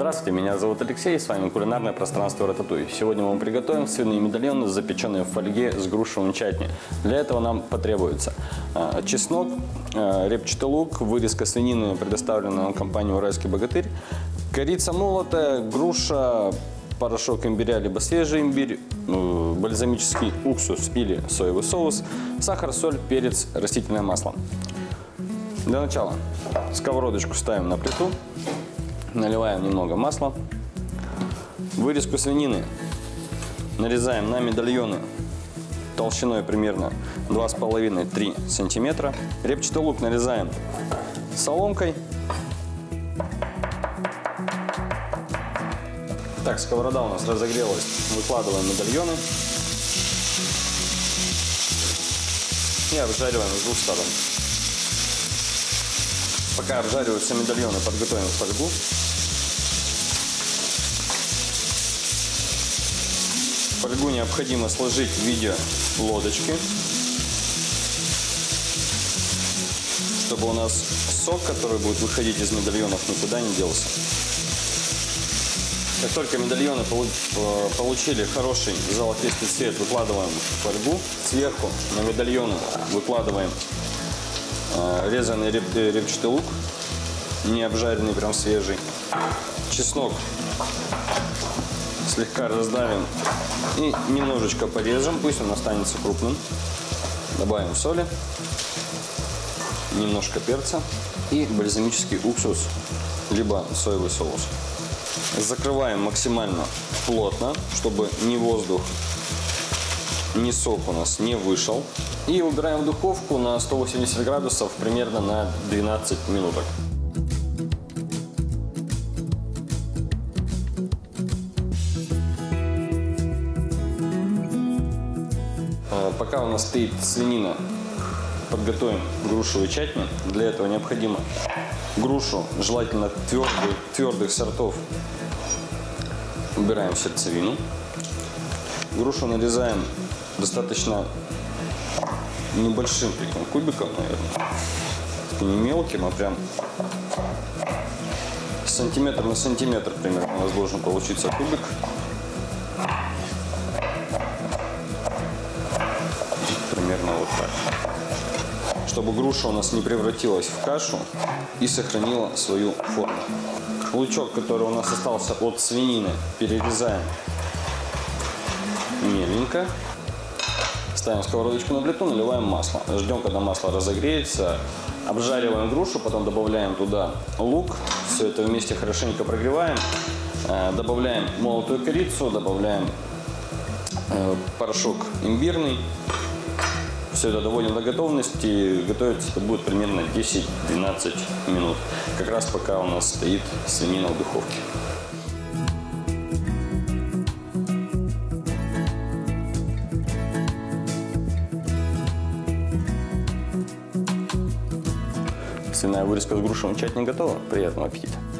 Здравствуйте, меня зовут Алексей, с вами кулинарное пространство Рататуй. Сегодня мы приготовим свиные медальоны, запеченные в фольге с грушевым чатни. Для этого нам потребуется чеснок, репчатый лук, вырезка свинины, предоставленная нам компанией «Уральский богатырь», корица молотая, груша, порошок имбиря, либо свежий имбирь, бальзамический уксус или соевый соус, сахар, соль, перец, растительное масло. Для начала сковородочку ставим на плиту. Наливаем немного масла. Вырезку свинины нарезаем на медальоны толщиной примерно 2,5-3 сантиметра. Репчатый лук нарезаем соломкой. Так, сковорода у нас разогрелась. Выкладываем медальоны и обжариваем с двух сторон. Пока обжариваются медальоны, подготовим фольгу. Фольгу необходимо сложить в виде лодочки, чтобы у нас сок, который будет выходить из медальонов, никуда не делся. Как только медальоны получили хороший золотистый цвет, выкладываем фольгу. Сверху на медальоны выкладываем резанный репчатый лук, не обжаренный, прям свежий. Чеснок слегка раздавим и немножечко порежем, пусть он останется крупным. Добавим соли, немножко перца и бальзамический уксус, либо соевый соус. Закрываем максимально плотно, чтобы ни воздух, ни сок у нас не вышел. И убираем в духовку на 180 градусов примерно на 12 минуток. Пока у нас стоит свинина, подготовим грушевый чатни. Для этого необходимо грушу, желательно твердых сортов. Убираем сердцевину. Грушу нарезаем достаточно небольшим таким кубиком, наверное. Не мелким, а прям сантиметр на сантиметр примерно у нас должен получиться кубик. Примерно вот так. Чтобы груша у нас не превратилась в кашу и сохранила свою форму. Лучок, который у нас остался от свинины, перерезаем меленько. Ставим сковородочку на плиту, наливаем масло. Ждем, когда масло разогреется. Обжариваем грушу, потом добавляем туда лук. Все это вместе хорошенько прогреваем. Добавляем молотую корицу, добавляем порошок имбирный. Все это доводим до готовности. Готовиться это будет примерно 10-12 минут. Как раз пока у нас стоит свинина в духовке. Свиная вырезка с грушевым чатни готова. Приятного аппетита!